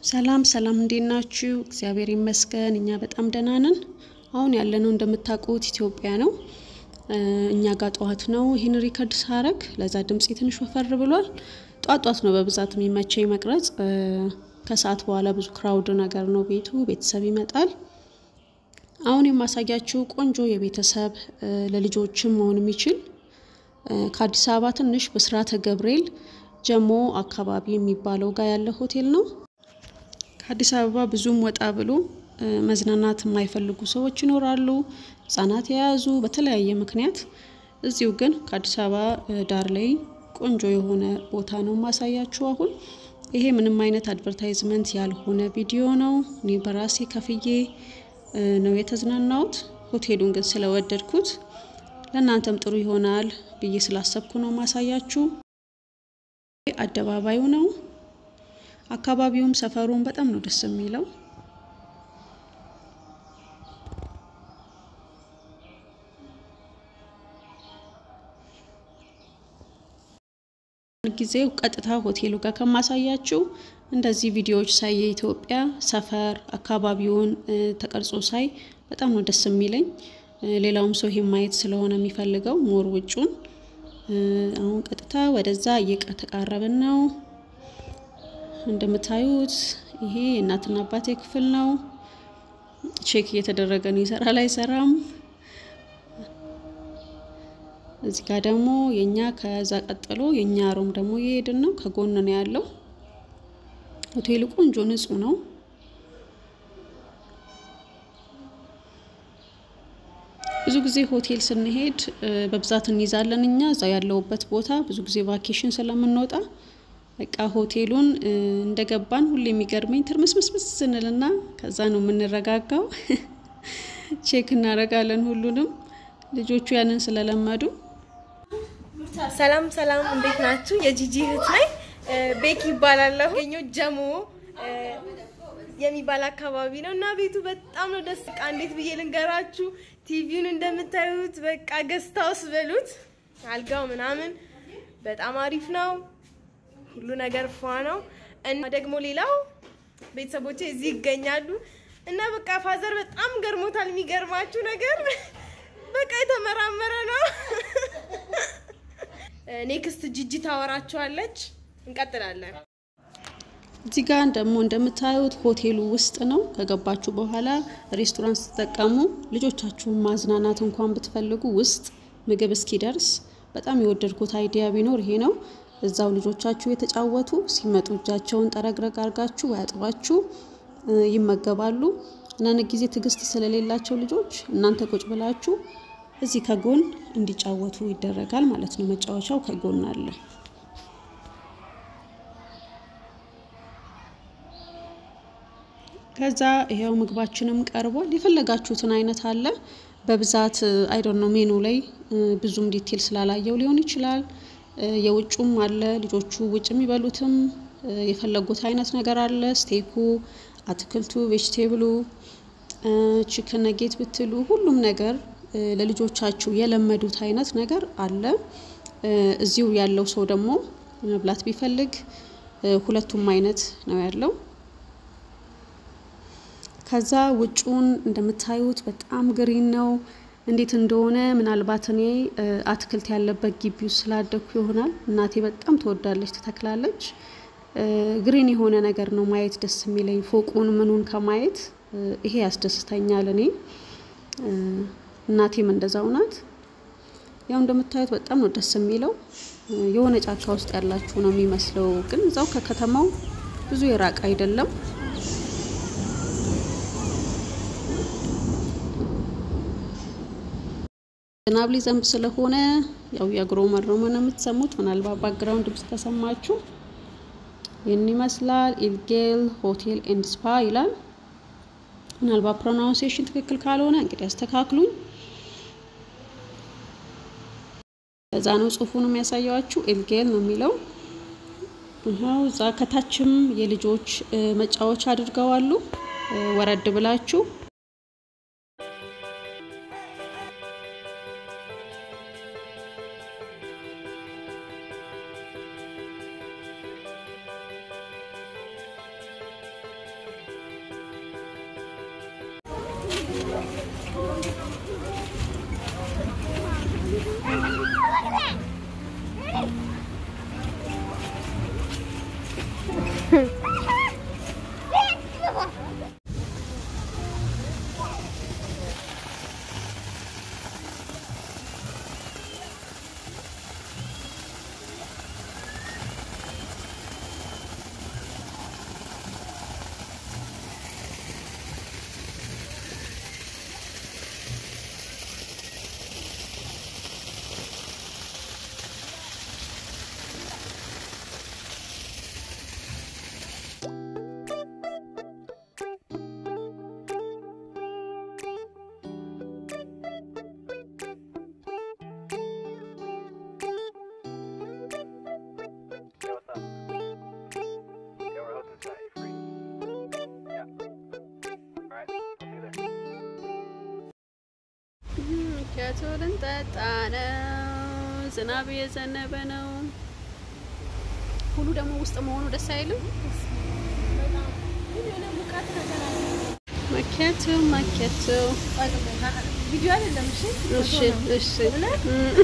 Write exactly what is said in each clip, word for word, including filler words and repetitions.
ሰላም ሰላም እንዴት ናችሁ? እግዚአብሔር ይመስገን እኛ በጣም ደህና ነን። አሁን ያለነው እንደምታውቁት ኢትዮጵያ ነው። እኛ ጋር ጧት ነው። ይሄን ሪከርድ ሳረግ ለዛ ድምጽ ትንሽ ወፈር ብሏል። ጧት ጧት ነው በብዛት የሚመቸኝ መቅረጽ። ከሰዓት በኋላ ብዙ ክራውድ ነገር ነው ቤቱ፣ ቤተሰብ ይመጣል። አሁን የማሳያችሁ ቆንጆ የቤተሰብ ለልጆችም መሆን የሚችል ከአዲስ አበባ ትንሽ በስራተ ገብርኤል ጀሞ አካባቢ የሚባለው ጋር ያለ ሆቴል ነው። ከአዲስ አበባ ብዙም ወጣ ብሎ መዝናናት የማይፈልጉ ሰዎች ይኖራሉ፣ ህፃናት የያዙ በተለያየ ምክንያት። እዚሁ ግን ከአዲስ አበባ ዳር ላይ ቆንጆ የሆነ ቦታ ነው ማሳያችሁ። አሁን ይሄ ምንም አይነት አድቨርታይዝመንት ያልሆነ ቪዲዮ ነው። እኔ በራሴ ከፍዬ ነው የተዝናናሁት። ሆቴሉን ግን ስለወደድኩት ለእናንተም ጥሩ ይሆናል ብዬ ስላሰብኩ ነው ማሳያችሁ። አደባባዩ ነው። አካባቢውም ሰፈሩም በጣም ነው ደስ የሚለው። ጊዜው ቀጥታ ሆቴሉ ጋር ከማሳያችሁ እንደዚህ ቪዲዮዎች ሳይ የኢትዮጵያ ሰፈር አካባቢውን ተቀርጾ ሳይ በጣም ነው ደስ የሚለኝ። ሌላውም ሰው ይሄን ማየት ስለሆነ የሚፈልገው ሞር ውጪውን። አሁን ቀጥታ ወደዛ እየተቃረብን ነው። እንደምታዩት ይሄ እናትና አባቴ ክፍል ነው። ቼክ እየተደረገ ነው ይሰራል አይሰራም። እዚህ ጋር ደግሞ የኛ ከዛ ቀጥሎ የኛ ሩም ደግሞ እየሄድን ነው። ከጎን ነው ያለው። ሆቴሉ ቆንጆ ንጹህ ነው። ብዙ ጊዜ ሆቴል ስንሄድ በብዛት እንይዛለን እኛ እዛ ያለውበት ቦታ ብዙ ጊዜ ቫኬሽን ስለምንወጣ በቃ ሆቴሉን እንደገባን ሁሌ የሚገርመኝ ትርምስምስምስ ስንልና ከዛ ነው የምንረጋጋው። ቼክ እናረጋለን ሁሉንም ልጆቹ ያንን ስለለመዱ። ሰላም ሰላም እንዴት ናችሁ? የጂጂ እህት ነኝ። ቤኪ ይባላለሁ። የኛው ጀሞ የሚባል አካባቢ ነው እና ቤቱ በጣም ነው ደስ ቃ እንዴት ብዬ ልንገራችሁ። ቲቪውን እንደምታዩት በቃ ገስታውስ በሉት። አልጋው ምናምን በጣም አሪፍ ነው። ሁሉ ነገር ፏ ነው እና ደግሞ ሌላው ቤተሰቦቼ እዚህ ይገኛሉ እና በቃ ፋዘር በጣም ገርሞታል። የሚገርማችሁ ነገር በቃ የተመራመረ ነው። ኔክስት ጂጂ ታወራችኋለች። እንቀጥላለን። እዚህ ጋር ደግሞ እንደምታዩት ሆቴሉ ውስጥ ነው። ከገባችሁ በኋላ ሬስቶራንት ተጠቀሙ። ልጆቻችሁን ማዝናናት እንኳን ብትፈልጉ ውስጥ ምግብ እስኪደርስ በጣም የወደድኩት አይዲያ ቢኖር ይሄ ነው። እዛው ልጆቻችሁ የተጫወቱ ሲመጡ እጃቸውን ጠረግረግ አርጋችሁ ያጥባችሁ ይመገባሉ። እናንተ ጊዜ ትግስት ስለሌላቸው ልጆች እናንተ ቁጭ ብላችሁ እዚህ ከጎን እንዲጫወቱ ይደረጋል ማለት ነው። መጫወቻው ከጎን አለ። ከዛ ይሄው ምግባችንም ቀርቧል። የፈለጋችሁትን አይነት አለ። በብዛት አይ ዶንት ኖ ሜኑ ላይ ብዙም ዲቴል ስላላየው ሊሆን ይችላል። የውጭም አለ ልጆቹ ውጭ የሚበሉትም የፈለጉት አይነት ነገር አለ። ስቴኩ፣ አትክልቱ፣ ቬጂቴብሉ፣ ቺክን ነጌት ብትሉ ሁሉም ነገር ለልጆቻችሁ የለመዱት አይነት ነገር አለ። እዚሁ ያለው ሰው ደግሞ መብላት ቢፈልግ ሁለቱም አይነት ነው ያለው። ከዛ ውጪውን እንደምታዩት በጣም ግሪን ነው። እንዴት እንደሆነ ምናልባት እኔ አትክልት ያለበት ግቢው ስላደኩ ይሆናል። እናቴ በጣም ተወዳለች ተተክላለች። ግሪን የሆነ ነገር ነው ማየት ደስ የሚለኝ። ፎቁን ምኑን ከማየት ይሄ ያስደስተኛል እኔ። እናቴም እንደዛው ናት። ያው እንደምታዩት በጣም ነው ደስ የሚለው። የሆነ ጫካ ውስጥ ያላችሁ ነው የሚመስለው፣ ግን እዛው ከከተማው ብዙ የራቅ አይደለም። ዝናብ ሊዘንብ ስለሆነ ያው ያግሮመረመ ነው የምትሰሙት። ምናልባት ባክግራውንድ ድምጽ ከሰማችሁ ይህን ይመስላል። ኢልጌል ሆቴል ኤንድ ስፓ ይላል። ምናልባት ፕሮናንሲዬሽን ትክክል ካልሆነ እንግዲህ አስተካክሉኝ። እዛ ነው ጽሁፉን የሚያሳያችሁ ኢልጌል ነው የሚለው። ይሄው እዛ ከታችም የልጆች መጫወቻ አድርገዋሉ። ወረድ ብላችሁ ወተቱን እንጠጣ ነው ዝናብ የዘነበ ነው ሁሉ ደግሞ ውስጥ መሆኑ ደስ አይልም በጣም የሆነ ሙቀት ነገር አለ ማኪያቶ ማኪያቶ ቪዲዮ አይደለም እሺ እሺ እሺ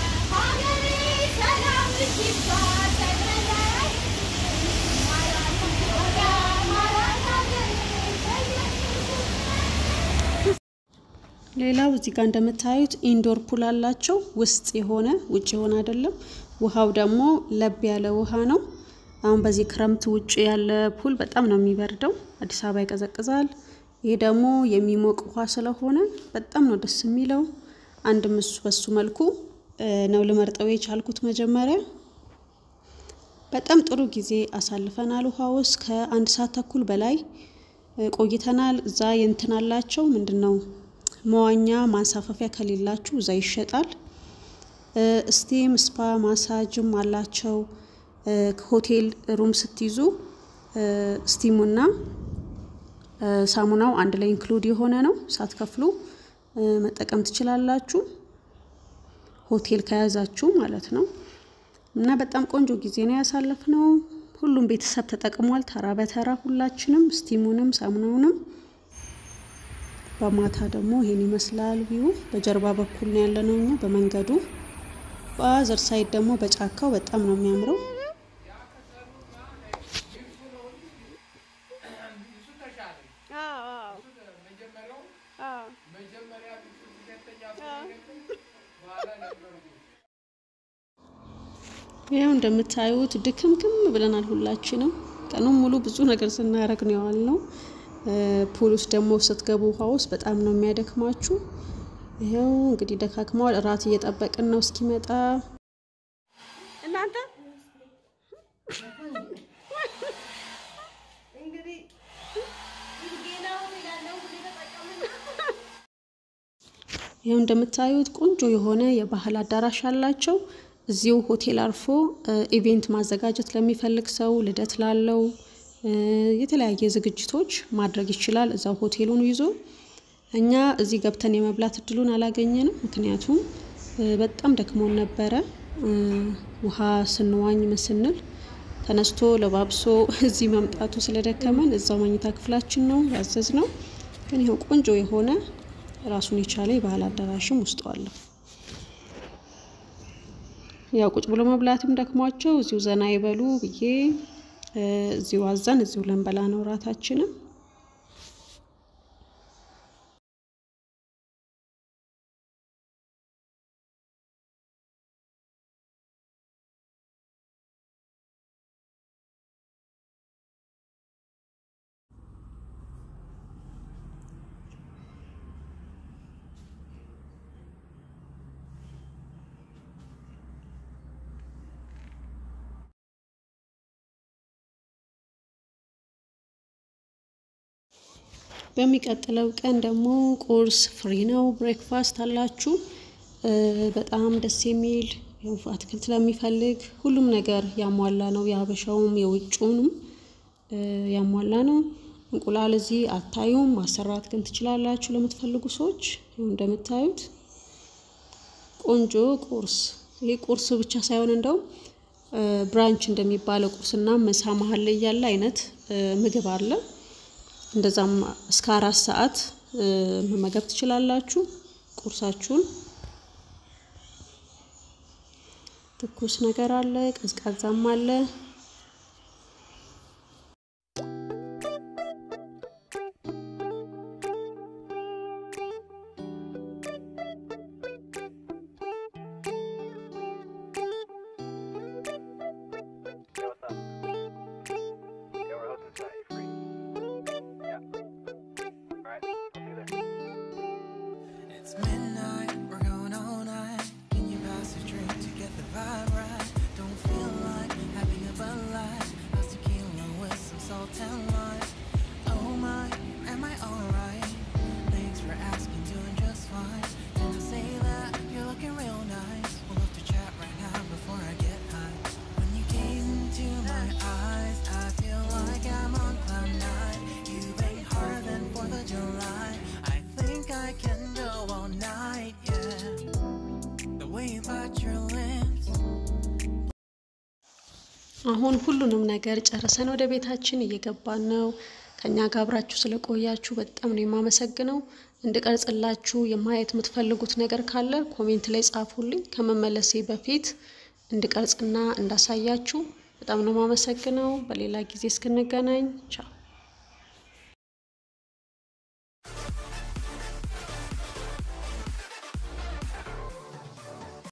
ሌላው እዚህ ጋር እንደምታዩት ኢንዶር ፑል አላቸው ውስጥ የሆነ ውጭ የሆነ አይደለም ውሃው ደግሞ ለብ ያለ ውሃ ነው አሁን በዚህ ክረምት ውጭ ያለ ፑል በጣም ነው የሚበርደው አዲስ አበባ ይቀዘቅዛል ይሄ ደግሞ የሚሞቅ ውሃ ስለሆነ በጣም ነው ደስ የሚለው አንድ ምሱ በሱ መልኩ ነው ለመርጠው የቻልኩት መጀመሪያ በጣም ጥሩ ጊዜ አሳልፈናል ውሃው ውስጥ ከአንድ ሰዓት ተኩል በላይ ቆይተናል እዛ የንትናላቸው ምንድነው መዋኛ ማንሳፈፊያ ከሌላችሁ እዛ ይሸጣል ስቲም ስፓ ማሳጅም አላቸው ሆቴል ሩም ስትይዙ ስቲሙና ሳሙናው አንድ ላይ ኢንክሉድ የሆነ ነው ሳትከፍሉ መጠቀም ትችላላችሁ ሆቴል ከያዛችሁ ማለት ነው እና በጣም ቆንጆ ጊዜ ነው ያሳለፍነው ሁሉም ቤተሰብ ተጠቅሟል ተራ በተራ ሁላችንም ስቲሙንም ሳሙናውንም በማታ ደግሞ ይሄን ይመስላል ቪው በጀርባ በኩል ነው ያለነው እኛ በመንገዱ ባዘር ሳይድ ደግሞ በጫካው በጣም ነው የሚያምረው አዎ መጀመሪያው አዎ መጀመሪያ ይሄው እንደምታዩት ድክምክም ብለናል ሁላችንም ቀኑን ሙሉ ብዙ ነገር ስናረግ ነው ያልነው ፑሉስ ደግሞ ስትገቡ ውሃውስ በጣም ነው የሚያደክማችሁ ይሄው እንግዲህ ደካክማው ራት እየጠበቅን ነው እስኪመጣ እናንተ እንግዲህ ይገናው ይላለው ተጠቀመና ይሄው እንደምታዩት ቆንጆ የሆነ የባህል አዳራሽ አላቸው እዚው ሆቴል አርፎ ኢቨንት ማዘጋጀት ለሚፈልግ ሰው ልደት ላለው የተለያየ ዝግጅቶች ማድረግ ይችላል እዛው ሆቴሉን ይዞ እኛ እዚህ ገብተን የመብላት እድሉን አላገኘንም ምክንያቱም በጣም ደክሞን ነበር ውሃ ስንዋኝ መስንል ተነስቶ ለባብሶ እዚህ መምጣቱ ስለደከመን እዛው መኝታ ክፍላችን ነው ያዘዝነው ግን ይሄው ቆንጆ የሆነ ራሱን የቻለ የባህል አዳራሽም ውስጥ አለ ያው ቁጭ ብሎ መብላትም ደክሟቸው እዚው ዘና ይበሉ ብዬ እዚው አዛን እዚው ለምበላ ነው ራታችንን በሚቀጥለው ቀን ደግሞ ቁርስ ፍሪ ነው ብሬክፋስት አላችሁ በጣም ደስ የሚል አትክልት ለሚፈልግ ሁሉም ነገር ያሟላ ነው ያበሻውም የውጭውንም ያሟላ ነው እንቁላል እዚህ አታዩም ማሰራት ግን ትችላላችሁ ለምትፈልጉ ሰዎች እንደምታዩት ቆንጆ ቁርስ ይሄ ቁርስ ብቻ ሳይሆን እንደው ብራንች እንደሚባለው ቁርስና ምሳ መሃል ላይ ያለ አይነት ምግብ አለ እንደዛም እስከ አራት ሰዓት መመገብ ትችላላችሁ ቁርሳችሁን ትኩስ ነገር አለ ቀዝቃዛም አለ I can go all night, yeah. አሁን ሁሉንም ነገር ጨርሰን ወደ ቤታችን እየገባን ነው። ከኛ ጋር አብራችሁ ስለቆያችሁ በጣም ነው የማመሰግነው። እንድቀርጽላችሁ የማየት የምትፈልጉት ነገር ካለ ኮሜንት ላይ ጻፉልኝ። ከመመለሴ በፊት እንድቀርጽና እንዳሳያችሁ በጣም ነው የማመሰግነው። በሌላ ጊዜ እስክንገናኝ ቻው።